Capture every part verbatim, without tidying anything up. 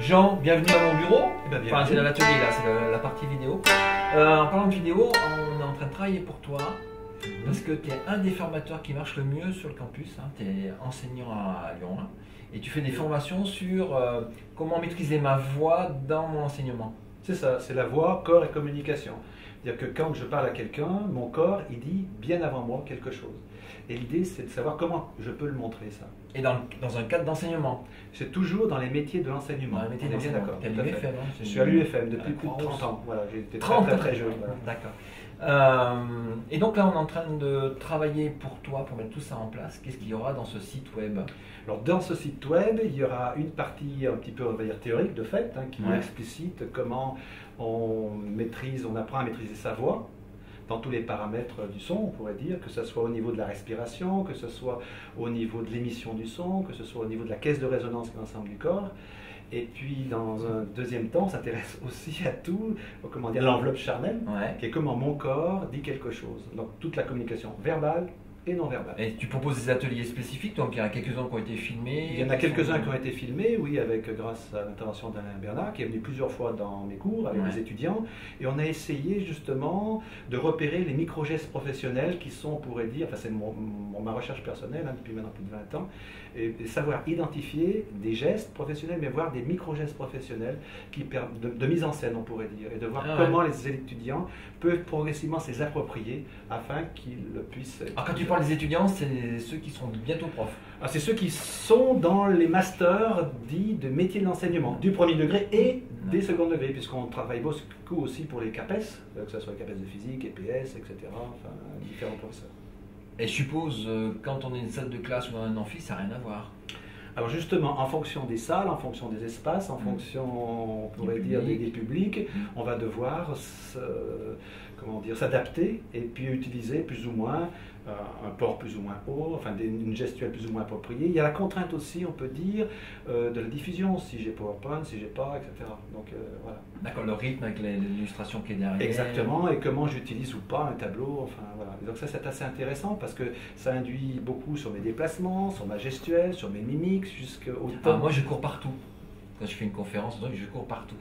Jean, bienvenue à mon bureau. Eh ben, Enfin, c'est l'atelier là, c'est la, la partie vidéo. Euh, en parlant de vidéo, on est en train de travailler pour toi parce que tu es un des formateurs qui marche le mieux sur le campus. Hein. Tu es enseignant à Lyon hein, et tu fais des formations sur euh, comment maîtriser ma voix dans mon enseignement. C'est ça, c'est la voix, corps et communication. C'est-à-dire que quand je parle à quelqu'un, mon corps, il dit bien avant moi quelque chose. Et l'idée, c'est de savoir comment je peux le montrer, ça. Et dans, dans un cadre d'enseignement. C'est toujours dans les métiers de l'enseignement. Dans les métiers On est bien d'accord. Tu es à l'U F M, hein, Je suis à l'U F M depuis plus de trente ans. Voilà, j'ai été très, très, très jeune. Voilà. D'accord. Euh, et donc là, on est en train de travailler pour toi, pour mettre tout ça en place. Qu'est-ce qu'il y aura dans ce site web? Alors, dans ce site web, il y aura une partie un petit peu, on va dire, théorique de fait, hein, qui ouais. explicite comment on maîtrise, on apprend à maîtriser sa voix dans tous les paramètres du son, on pourrait dire, que ce soit au niveau de la respiration, que ce soit au niveau de l'émission du son, que ce soit au niveau de la caisse de résonance qui est l'ensemble du corps. Et puis, dans un deuxième temps, on s'intéresse aussi à tout, comment dire, l'enveloppe charnelle, ouais. qui est comment mon corps dit quelque chose. Donc, toute la communication verbale et non verbale. Et tu proposes des ateliers spécifiques, donc il y en a quelques-uns qui ont été filmés. Il y en a quelques-uns qui ont été filmés, oui, avec, grâce à l'intervention d'Alain Bernard, qui est venu plusieurs fois dans mes cours avec ouais. les étudiants. Et on a essayé justement de repérer les micro-gestes professionnels qui sont, on pourrait dire, enfin c'est mon, mon, ma recherche personnelle hein, depuis maintenant plus de vingt ans, et, et savoir identifier des gestes professionnels, mais voir des micro-gestes professionnels qui de, de mise en scène, on pourrait dire, et de voir ah, comment ouais. les étudiants peuvent progressivement se les approprier afin qu'ils puissent... Alors quand tu parles des étudiants, c'est ceux qui sont bientôt profs. C'est ceux qui sont dans les masters dits de métier de l'enseignement, du premier degré et des second degrés, puisqu'on travaille beaucoup aussi pour les CAPES, que ce soit les CAPES de physique, E P S, et cetera, enfin, différents professeurs. Et je suppose, euh, quand on est une salle de classe ou dans un amphi, ça n'a rien à voir. Alors justement, en fonction des salles, en fonction des espaces, en mmh. fonction, on pourrait dire, des, des publics, mmh. on va devoir se, comment dire, s'adapter et puis utiliser plus ou moins euh, un port plus ou moins haut, enfin des, une gestuelle plus ou moins appropriée. Il y a la contrainte aussi, on peut dire, euh, de la diffusion, si j'ai PowerPoint, si j'ai pas, et cetera. Donc euh, voilà. D'accord, le rythme avec l'illustration qui est derrière. Exactement, et comment j'utilise ou pas un tableau, enfin voilà. Et donc ça c'est assez intéressant parce que ça induit beaucoup sur mes déplacements, sur ma gestuelle, sur mes mimiques, jusqu'au temps. Ah, moi je cours partout. Quand je fais une conférence, donc je cours partout.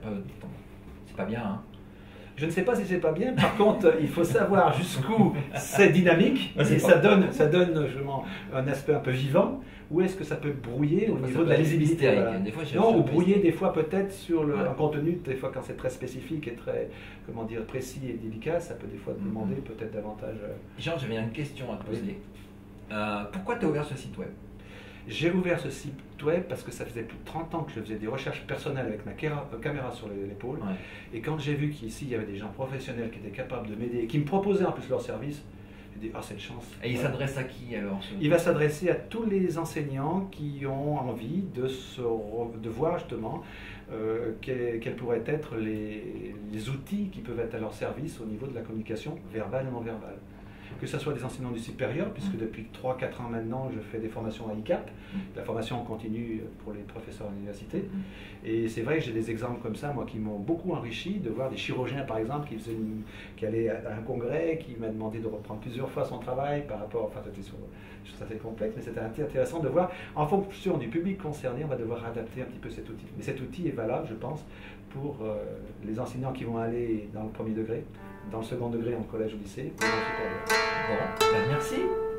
C'est pas bien, hein. Je ne sais pas si c'est pas bien, par contre, il faut savoir jusqu'où c'est dynamique, et ça donne, ça donne un aspect un peu vivant, ou est-ce que ça peut brouiller au niveau de la lisibilité voilà. Des fois, non, ou brouiller des fois peut-être sur le ouais. un contenu, des fois quand c'est très spécifique et très, comment dire, précis et délicat, ça peut des fois mm-hmm. demander peut-être davantage... Jean, j'avais une question à te poser. Oui. Euh, pourquoi tu as ouvert ce site web? J'ai ouvert ce site web parce que ça faisait plus de trente ans que je faisais des recherches personnelles avec ma caméra sur l'épaule. Ouais. Et quand j'ai vu qu'ici, il y avait des gens professionnels qui étaient capables de m'aider et qui me proposaient en plus leur service, j'ai dit, ah, c'est une chance. Et il ouais. s'adresse à qui alors? Il va s'adresser à tous les enseignants qui ont envie de, se, de voir justement euh, quels, quels pourraient être les, les outils qui peuvent être à leur service au niveau de la communication verbale et non verbale. Que ce soit des enseignants du supérieur, puisque depuis trois quatre ans maintenant, je fais des formations à I C A P, la formation en continu pour les professeurs à l'université. Et c'est vrai que j'ai des exemples comme ça, moi, qui m'ont beaucoup enrichi, de voir des chirurgiens, par exemple, qui, faisaient une, qui allaient à un congrès, qui m'a demandé de reprendre plusieurs fois son travail par rapport, enfin, c'était sur des choses assez complexes, mais c'était intéressant de voir, en fonction du public concerné, on va devoir adapter un petit peu cet outil. Mais cet outil est valable, je pense, pour euh, les enseignants qui vont aller dans le premier degré, dans le second degré en collège ou lycée, ou dans le supérieur. Bon, ben merci.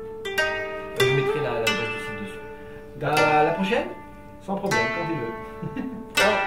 Je mettrai l'adresse du site dessus. À la prochaine. Sans problème, quand il veut. Ciao.